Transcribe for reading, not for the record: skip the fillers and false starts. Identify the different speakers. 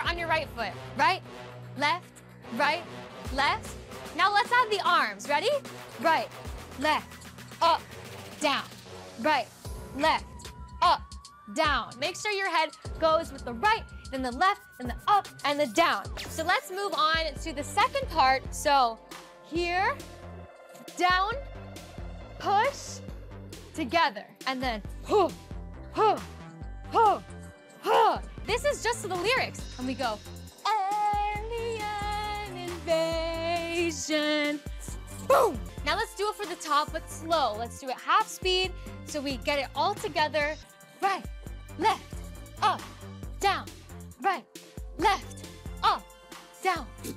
Speaker 1: start on your right foot. Right, left, right, left. Now let's add the arms. Ready? Right, left, up, down. Right, left, up, down. Make sure your head goes with the right, then the left, then the up, and the down. So let's move on to the second part. So here, down, push, together, and then huh, huh, huh, huh. This is just the lyrics. And we go, alien invasion. Boom! Now let's do it for the top, but slow. Let's do it half speed so we get it all together. Right, left, up, down. Right, left, up, down.